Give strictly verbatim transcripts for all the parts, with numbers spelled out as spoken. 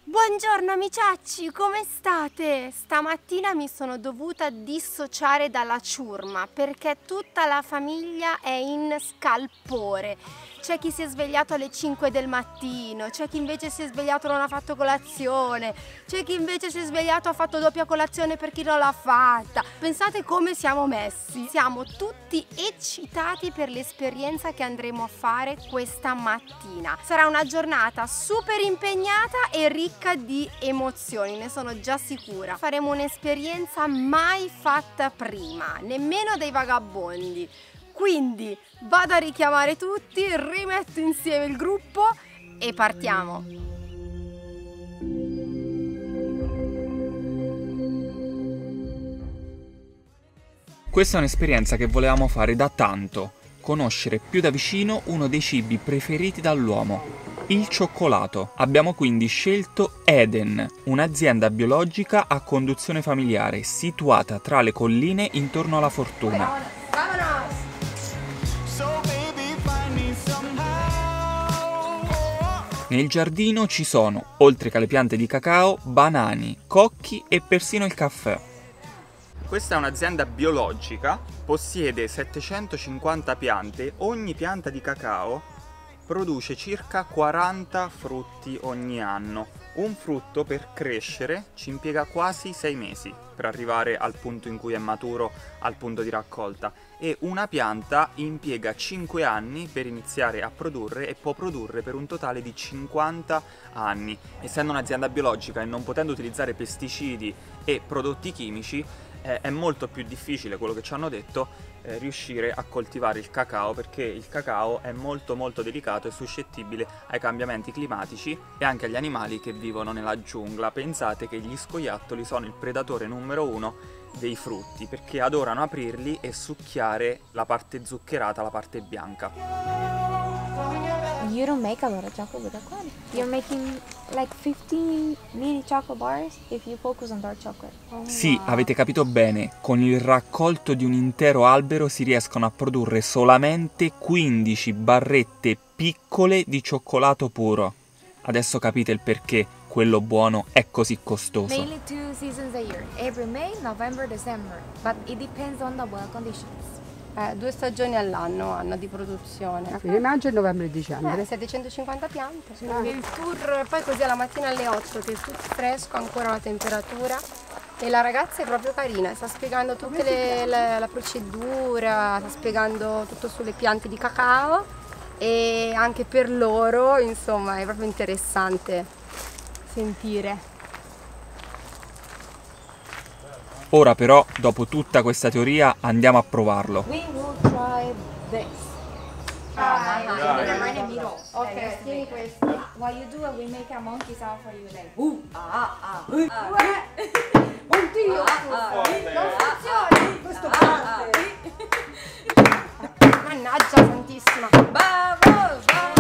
Buongiorno amiciacci, come state? Stamattina mi sono dovuta dissociare dalla ciurma perché tutta la famiglia è in scalpore. C'è chi si è svegliato alle cinque del mattino, c'è chi invece si è svegliato e non ha fatto colazione, c'è chi invece si è svegliato e ha fatto doppia colazione per chi non l'ha fatta. Pensate come siamo messi. Siamo tutti eccitati per l'esperienza che andremo a fare questa mattina. Sarà una giornata super impegnata e ricca di emozioni, ne sono già sicura. Faremo un'esperienza mai fatta prima, nemmeno dai vagabondi. Quindi vado a richiamare tutti, rimetto insieme il gruppo e partiamo. Questa è un'esperienza che volevamo fare da tanto, conoscere più da vicino uno dei cibi preferiti dall'uomo, il cioccolato. Abbiamo quindi scelto Eden, un'azienda biologica a conduzione familiare situata tra le colline intorno alla Fortuna. Nel giardino ci sono, oltre che le piante di cacao, banani, cocchi e persino il caffè. Questa è un'azienda biologica, possiede settecentocinquanta piante, ogni pianta di cacao produce circa quaranta frutti ogni anno. Un frutto per crescere ci impiega quasi sei mesi per arrivare al punto in cui è maturo, al punto di raccolta, e una pianta impiega cinque anni per iniziare a produrre e può produrre per un totale di cinquanta anni. Essendo un'azienda biologica e non potendo utilizzare pesticidi e prodotti chimici, eh, è molto più difficile, quello che ci hanno detto, eh, riuscire a coltivare il cacao, perché il cacao è molto molto delicato e suscettibile ai cambiamenti climatici e anche agli animali che vivono nella giungla. Pensate che gli scoiattoli sono il predatore numero uno dei frutti, perché adorano aprirli e succhiare la parte zuccherata, la parte bianca. You don't make a lot of chocolate with that one. You're making like fifteen mini chocolate bars if you focus on dark chocolate. Oh, Sì, wow. avete capito bene, con il raccolto di un intero albero si riescono a produrre solamente quindici barrette piccole di cioccolato puro. Adesso capite il perché quello buono è così costoso. Mainly two seasons a year, April, May, November, December, but it depends on the weather conditions. Eh, due stagioni all'anno hanno di produzione. Fine maggio, novembre e dicembre. Eh, settecentocinquanta piante. Sì. Il tour poi così alla mattina alle otto, che è tutto fresco, ancora la temperatura. E la ragazza è proprio carina, sta spiegando tutte le, le, la procedura, sta spiegando tutto sulle piante di cacao e anche per loro, insomma, è proprio interessante sentire. Ora però, dopo tutta questa teoria, andiamo a provarlo. We will try this. Ah, They're right in the middle. ok, tieni questi. While you do it, we make a monkey sound for you like. Ooh, ah, ah, Oddio, non funziona questo parte. Mannaggia santissima. Bravo, bravo.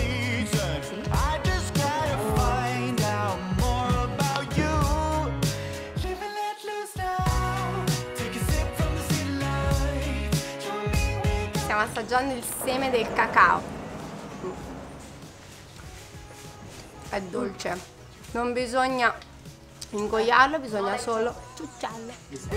Stiamo assaggiando il seme del cacao. È dolce. Non bisogna ingoiarlo, bisogna solo ciucciarlo.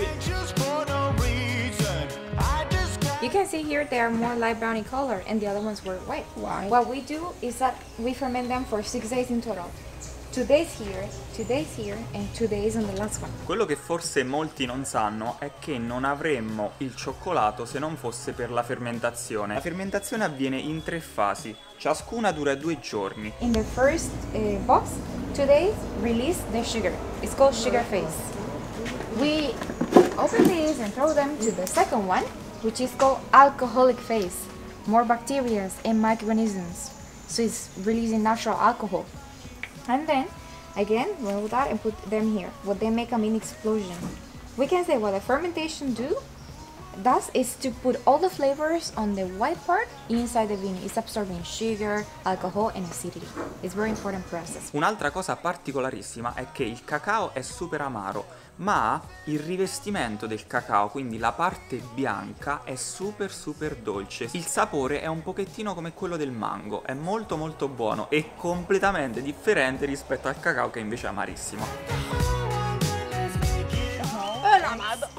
You can see here they are more light brown in color and the other ones were white. White. What we do is that we ferment them for six days in total. Two days here, two days here, and two days on the last one. Quello che forse molti non sanno è che non avremmo il cioccolato se non fosse per la fermentazione. La fermentazione avviene in tre fasi, ciascuna dura due giorni. In the first uh, box, two days, release the sugar. It's called sugar phase. We open these and throw them to the second one, which is called alcoholic phase. More bacteria and microorganisms. So it's releasing natural alcohol. And then, again, roll that and put them here. What they make a mini explosion. We can say what the fermentation do That is to put all the flavors on the white part inside the bean. It's absorbing sugar, alcohol and acidity. It's very important process. Un'altra cosa particolarissima è che il cacao è super amaro, ma il rivestimento del cacao, quindi la parte bianca, è super super dolce. Il sapore è un pochettino come quello del mango, è molto molto buono e completamente differente rispetto al cacao che invece è amarissimo. Oh la madonna!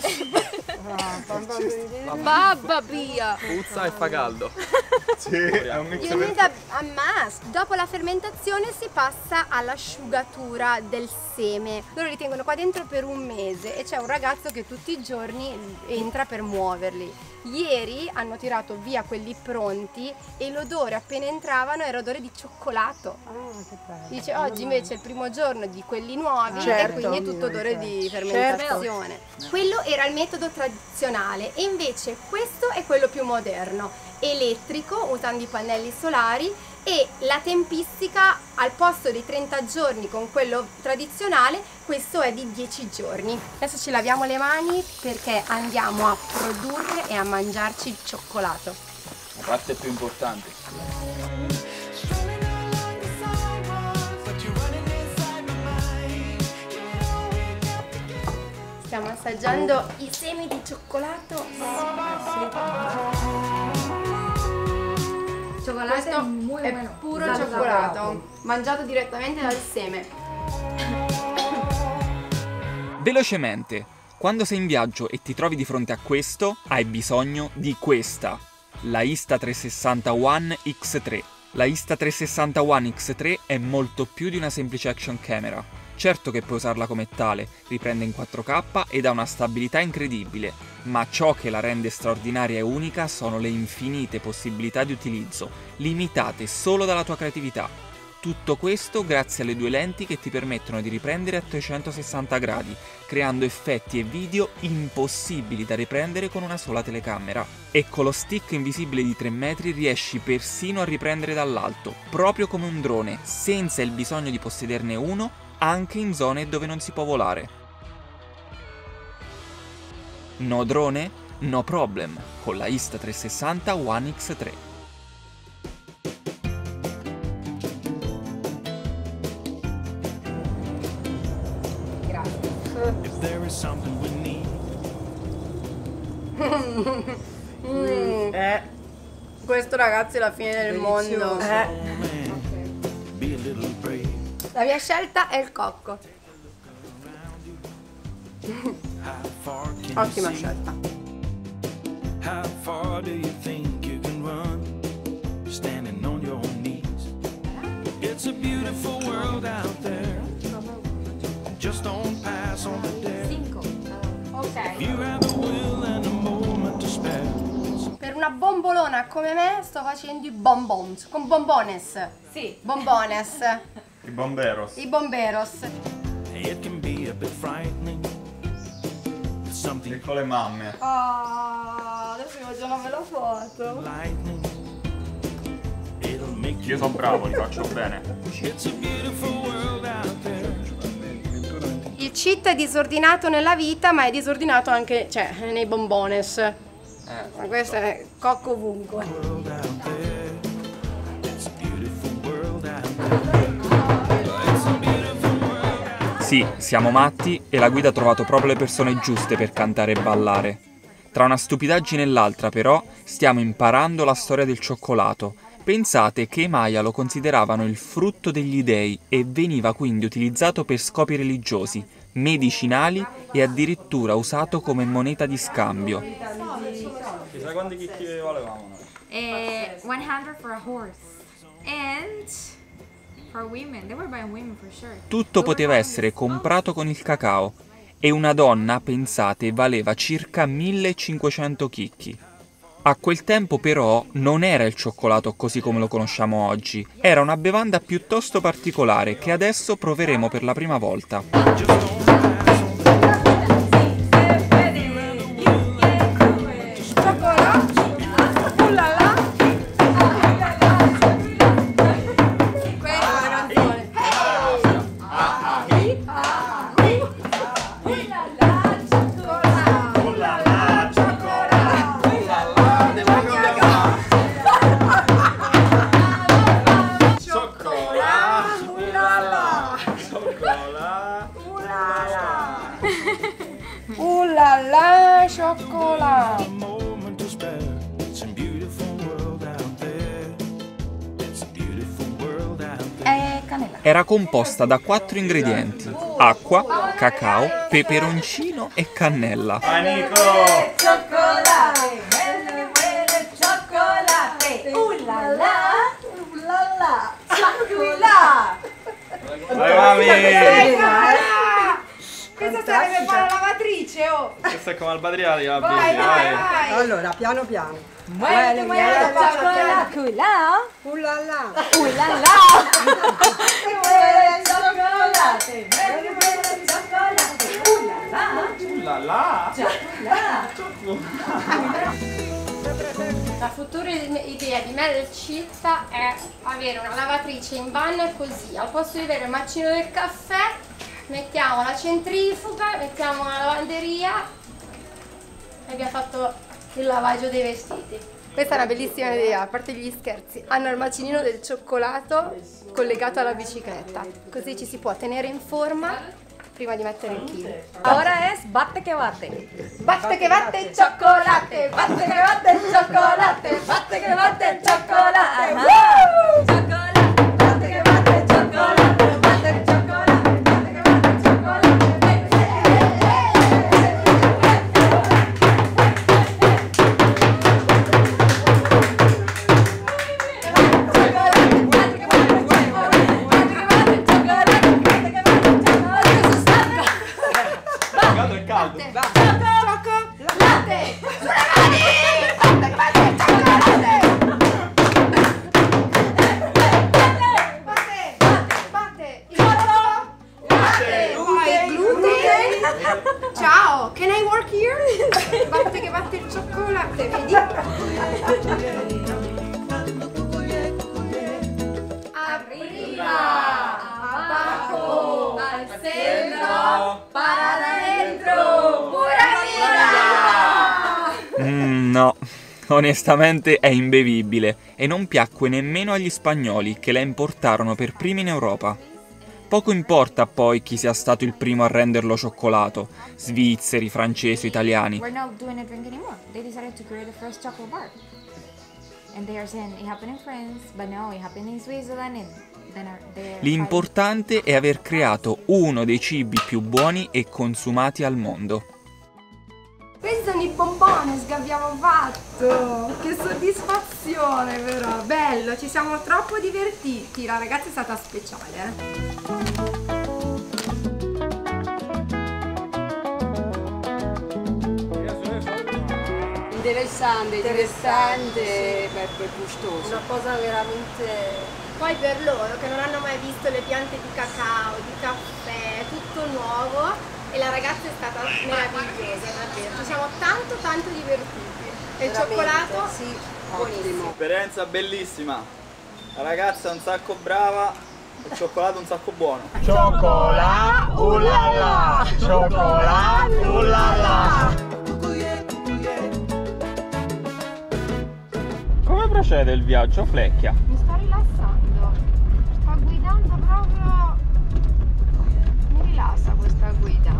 Babba via! Puzza e fa caldo. Sì, è un mix You need a, a mask. Dopo la fermentazione si passa all'asciugatura del seme. Loro li tengono qua dentro per un mese e c'è un ragazzo che tutti i giorni entra per muoverli. Ieri hanno tirato via quelli pronti e l'odore appena entravano era odore di cioccolato. Ah, che bello. Dice oggi invece è il primo giorno di quelli nuovi Certo, e quindi è tutto odore di fermentazione. Quello era il metodo tradizionale e invece questo è quello più moderno, elettrico, usando i pannelli solari, e la tempistica al posto dei trenta giorni con quello tradizionale, questo è di dieci giorni. Adesso ci laviamo le mani perché andiamo a produrre e a mangiarci il cioccolato. La parte più importante. Stiamo assaggiando i semi di cioccolato. Chocolate Questo muy è bueno. puro Salsa cioccolato, bravo. mangiato direttamente dal seme. Velocemente, quando sei in viaggio e ti trovi di fronte a questo, hai bisogno di questa, la Insta trecentosessanta One X tre. La Insta trecentosessanta One X tre è molto più di una semplice action camera. Certo che puoi usarla come tale, riprende in quattro K ed ha una stabilità incredibile, ma ciò che la rende straordinaria e unica sono le infinite possibilità di utilizzo, limitate solo dalla tua creatività. Tutto questo grazie alle due lenti che ti permettono di riprendere a trecentosessanta gradi, creando effetti e video impossibili da riprendere con una sola telecamera. E con lo stick invisibile di tre metri riesci persino a riprendere dall'alto, proprio come un drone, senza il bisogno di possederne uno, anche in zone dove non si può volare. No drone? No problem, con la Insta trecentosessanta One X tre. Mm. Eh, Questo ragazzi è la fine del mondo. eh. La mia scelta è il cocco. Ottima scelta. How far do you think you can run, standing on your knees? It's a beautiful world out there. Just don't pass on the dare. Ok. You have the will and a moment to spare. Per una bombolona come me sto facendo i bonbons. Con bombones. Sì. Bombones. I bomberos. I bomberos. It can be a bit frightening. It's something Con le mamme. Oh, adesso mi faccio una bella foto. lightning. It'll make you. Io sono bravo, li faccio bene. It's a beautiful world out there. Il cheat è disordinato nella vita, ma è disordinato anche, cioè, nei bombones. Eh, Ma questo è cocco ovunque. World out there. It's a beautiful world out there. It's a beautiful world out there. Sì, siamo matti e la guida ha trovato proprio le persone giuste per cantare e ballare. Tra una stupidaggine e l'altra, però, stiamo imparando la storia del cioccolato. Pensate che i Maya lo consideravano il frutto degli dei e veniva quindi utilizzato per scopi religiosi, medicinali e addirittura usato come moneta di scambio. Chissà quanti chicchi volevamo noi. Eh, one hundred for a horse. And for women, they were buying women for sure. Tutto poteva essere comprato con il cacao e una donna, pensate, valeva circa millecinquecento chicchi. A quel tempo però non era il cioccolato così come lo conosciamo oggi, era una bevanda piuttosto particolare che adesso proveremo per la prima volta. Ooh la la, cioccolato. A moment to spare. It's a beautiful world out there. It's a beautiful world out there. E cannella. Era composta da quattro ingredienti: acqua, cacao, peperoncino e cannella. Vai Nico! Cioccolate, belle belle cioccolate. Ooh la la, ooh la la, cioccolate. Vai mami! Questa sarebbe fare la lavatrice, oh! Questa è come al Badriali, la Vai, baby, vai, vai! vai! Allora, piano piano. Muovete, muovete, cioccolate! Là! Uh la la. Uh la la! Belle cioccolate! Belle belle cioccolate! Uh la la! Uh la la! La futura idea di me del Citta è avere una lavatrice in bagno così, al posto di avere il macino del caffè mettiamo la centrifuga, mettiamo una lavanderia e abbiamo fatto il lavaggio dei vestiti. Questa è una bellissima idea, a parte gli scherzi. Hanno il macinino del cioccolato collegato alla bicicletta, così ci si può tenere in forma prima di mettere il chilo. Ahora es batte che batte. Batte che batte cioccolate, batte che batte cioccolate, batte che batte cioccolate. Woo! Chocolate, batte che batte cioccolate, batte che cioccolate, batte che batte cioccolate. È caldo! Cioccolate! Sulle mani! Batte che batte cioccolate! Batte, batte, batte! Il latte! Poi gluten! Ciao! Can I work here? Batte che batte il cioccolatte, vedi? Arriva! Abajo! Al centro! Para adentro! Pura vida! Mm, no, onestamente è imbevibile e non piacque nemmeno agli spagnoli che la importarono per primi in Europa. Poco importa poi chi sia stato il primo a renderlo cioccolato, svizzeri, francesi, italiani. We're not doing a drink anymore. They decided to create the first chocolate bar. And they are saying it happened in France, but no, it happened in Switzerland and then are they L'importante è aver creato uno dei cibi più buoni e consumati al mondo. Questi sono i pomponi che abbiamo fatto! Che soddisfazione però! Bello, ci siamo troppo divertiti! La ragazza è stata speciale, eh? Interessante, interessante, beh, poi gustoso. Una cosa veramente... Poi per loro che non hanno mai visto le piante di cacao, di caffè, tutto nuovo e la ragazza è stata meravigliosa, davvero. Ci siamo tanto tanto divertiti. E il Veramente, cioccolato? sì, buonissimo. ottimo. Esperienza bellissima! La ragazza è un sacco brava, il cioccolato un sacco buono. Cioccolato, uh la la! Cioccolato, uh la la! Come procede il viaggio, Flecchia? Mi sto rilassando, sto guidando proprio, mi rilassa questa guida.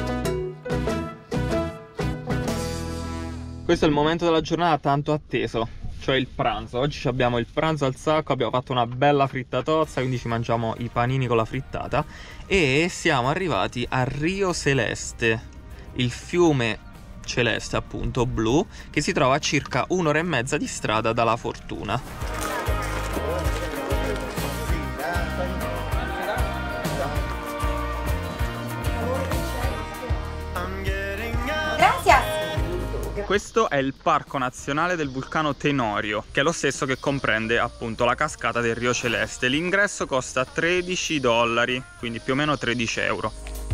Questo è il momento della giornata tanto atteso, cioè il pranzo. Oggi abbiamo il pranzo al sacco, abbiamo fatto una bella frittatozza, quindi ci mangiamo i panini con la frittata e siamo arrivati a Rio Celeste, il fiume celeste appunto, blu, che si trova a circa un'ora e mezza di strada dalla Fortuna. Questo è il Parco Nazionale del Vulcano Tenorio, che è lo stesso che comprende appunto la cascata del Rio Celeste. L'ingresso costa tredici dollari, quindi più o meno tredici euro.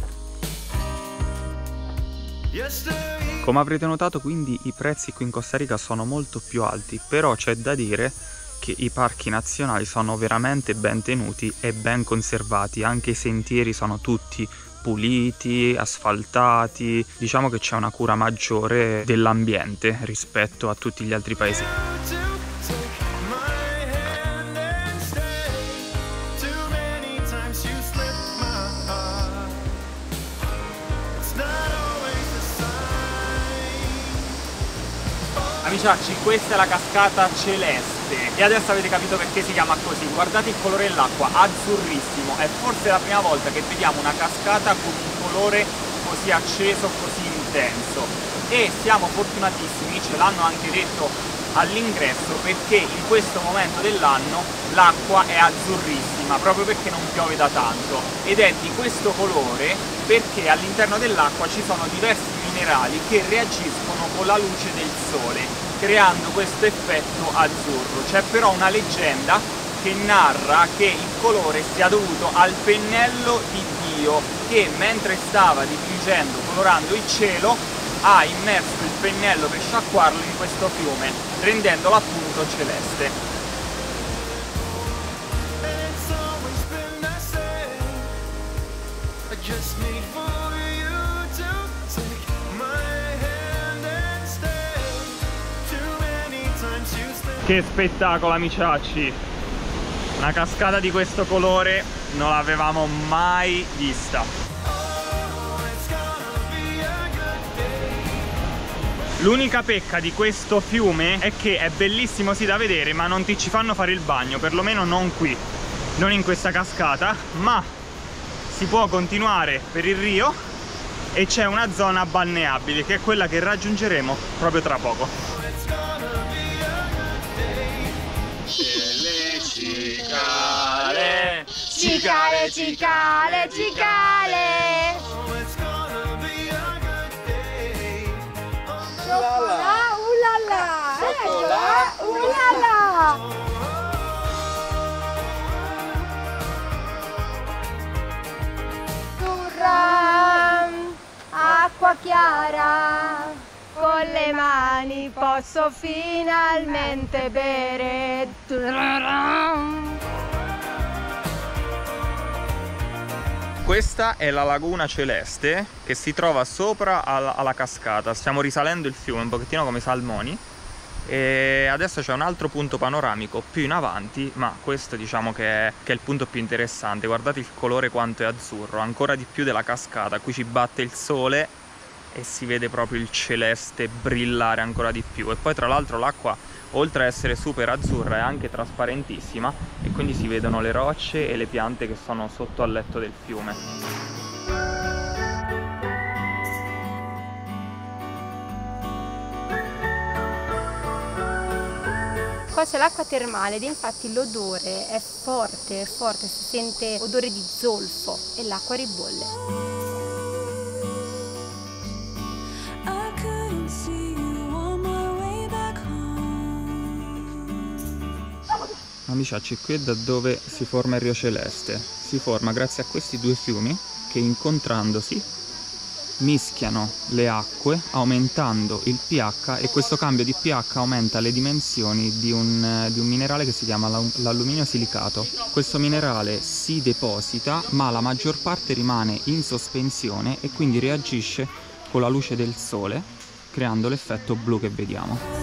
Come avrete notato, quindi i prezzi qui in Costa Rica sono molto più alti, però c'è da dire che i parchi nazionali sono veramente ben tenuti e ben conservati, anche i sentieri sono tutti puliti, asfaltati, diciamo che c'è una cura maggiore dell'ambiente rispetto a tutti gli altri paesi. It's not Amiciacci, questa è la cascata celeste e adesso avete capito perché si chiama così. Guardate il colore dell'acqua, azzurrissimo. È forse la prima volta che vediamo una cascata con un colore così acceso, così intenso. E siamo fortunatissimi, ce l'hanno anche detto all'ingresso, perché in questo momento dell'anno l'acqua è azzurrissima, proprio perché non piove da tanto, ed è di questo colore perché all'interno dell'acqua ci sono diversi minerali che reagiscono con la luce del sole, creando questo effetto azzurro. C'è però una leggenda che narra che il colore sia dovuto al pennello di Dio, che mentre stava dipingendo, colorando il cielo, ha immerso il pennello per sciacquarlo in questo fiume, rendendolo appunto celeste. Che spettacolo, amiciacci! Una cascata di questo colore non l'avevamo mai vista. L'unica pecca di questo fiume è che è bellissimo sì da vedere, ma non ti ci fanno fare il bagno, perlomeno non qui, non in questa cascata, ma si può continuare per il Rio e c'è una zona balneabile che è quella che raggiungeremo proprio tra poco. Le cicale, Cicale, cicale, cicale. Cioccolà, ulala. Cioccolà, ulala. Turra, acqua chiara, con le mani posso finalmente bere. Turra. Questa è la laguna celeste che si trova sopra alla, alla cascata. Stiamo risalendo il fiume un pochettino come i salmoni e adesso c'è un altro punto panoramico più in avanti, ma questo diciamo che è, che è il punto più interessante. Guardate il colore quanto è azzurro, ancora di più della cascata. Qui ci batte il sole e si vede proprio il celeste brillare ancora di più, e poi tra l'altro l'acqua, oltre a essere super azzurra, è anche trasparentissima e quindi si vedono le rocce e le piante che sono sotto al letto del fiume. Qua c'è l'acqua termale ed infatti l'odore è forte, è forte, si sente odore di zolfo e l'acqua ribolle. Amiciacci, qui è da dove si forma il Rio Celeste. Si forma grazie a questi due fiumi che, incontrandosi, mischiano le acque aumentando il pH, e questo cambio di pH aumenta le dimensioni di un, di un minerale che si chiama l'alluminio silicato. Questo minerale si deposita, ma la maggior parte rimane in sospensione e quindi reagisce con la luce del sole, creando l'effetto blu che vediamo.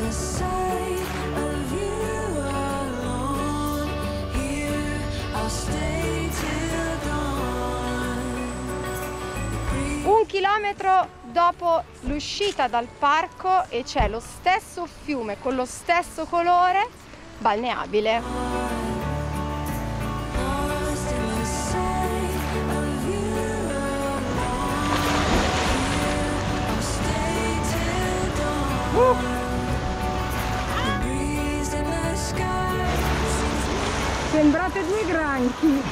Un chilometro dopo l'uscita dal parco e c'è lo stesso fiume con lo stesso colore balneabile. Uh. Sembrate due granchi.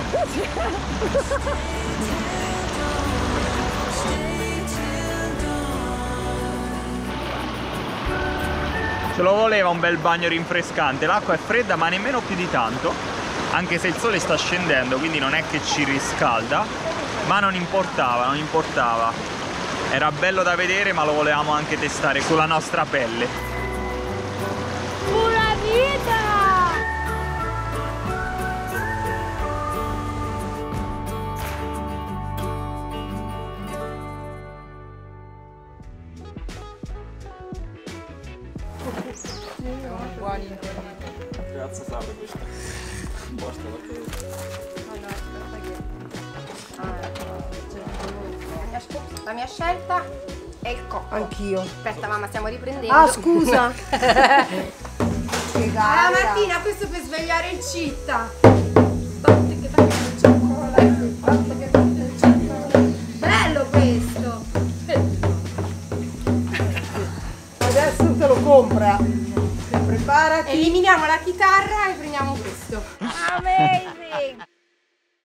Ce lo voleva un bel bagno rinfrescante, l'acqua è fredda ma nemmeno più di tanto, anche se il sole sta scendendo, quindi non è che ci riscalda, ma non importava, non importava. Era bello da vedere, ma lo volevamo anche testare sulla nostra pelle. Pura vita! Buoni. Grazie Sara, questo. Basta perché... La mia scelta e il cocco. Anch'io. Aspetta mamma, stiamo riprendendo. Ah, scusa. Ah, Martina, questo per svegliare il citta. Batte che batte il cioccolato, batte che batte il cioccolato. Bello questo. Adesso te lo compra. Preparati. Eliminiamo la chitarra e prendiamo questo. Amazing!